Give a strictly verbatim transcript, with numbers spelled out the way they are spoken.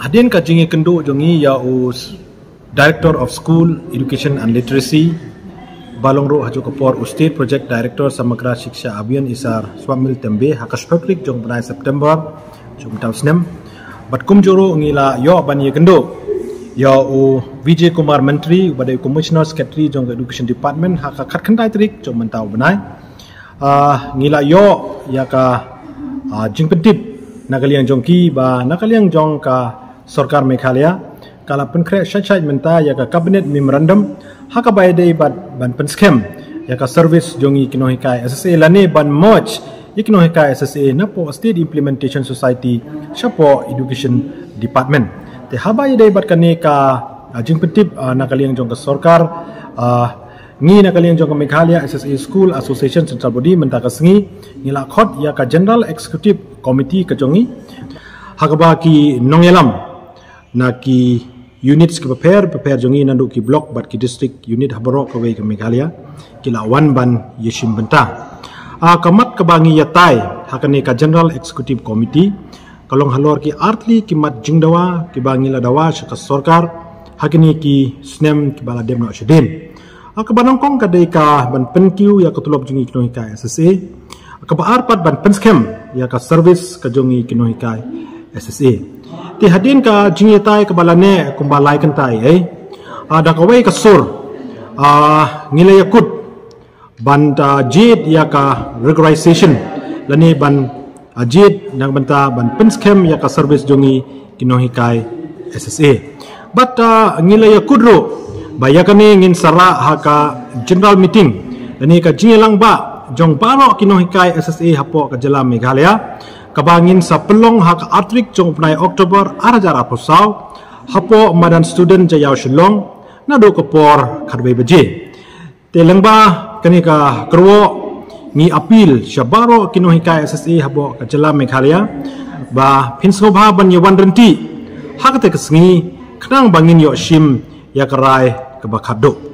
Hadin ka jingi kendo jongi ya us Director of School Education and Literacy Balong ro haju kapor State Project Director Samagra Shiksha Abhiyan Isar Swamil Tembe hakas hoklik jong benai September jong tahun senem bat kum joro ngila yo ban ye kendo ya u Vijay Kumar Menteri badai Commissioner Secretary jong Education Department haka khat khandai trik jong mentau benai uh, ngila yo ya ka uh, jing pentip nakaliang jongki ba nakaliang jong ka Sarkar Meghalaya kala penkre syait-syait menta ya ka Cabinet Memorandum haka bayadai ban ban penskem ya ka service jongi kinohikai S S A lane ban merge ikinohikai S S A na po State Implementation Society syapo Education Department te habayadai bat kane ka jing pentip uh, nakaliang jong ka Sarkar uh, ngi nakaliang jong ka Meghalaya S S A School Association Central Body menta ka sengi ngila khot ya ka General Executive Committee ka jongi hakaba ki nongelam na ki units ki prepare prepare jongi nandu ki block bat ki district unit habaro ka wei ka Meghalaya kila wan ban yeshim benta a kamat ka bangi yatai hakane ka General Executive Committee kalong halor ki artli ki mat jingdawa ki bangi la dawa ka Sarkar hakini ki snem ki bala dem no shedin a ka banong kong ka dei ka ban penkiu ya ka tulop jongi kinoi ka S S A ka ba arpat ban penskem ya ka service ka jongi kinoi ka S S A ti hadin ka jingi tai ka balane kumbalai kan tai eh ada ka wei ka sur ah ngile yakut ban ta jid ya ka regularization lani ban ajid nang banta ban penskem ya ka service jongi kinohi kai S S A but uh, ngile yakut ro bayakane ngin sara ha ka general meeting lani ka jingi lang ba jong paro kinohi kai S S A hapo ka jala Meghalaya kabangin sa pelong hak atrik jong penai Oktober arajara posau hapo madan student jayau shilong nado kapor kadwe beje telengba kenika kerwo ngi apil syabaro kinohika S S A hapo kajala Meghalaya ba pinsngobha ban yawan renti hak te kesengi kenang bangin yo shim ya kerai kebakado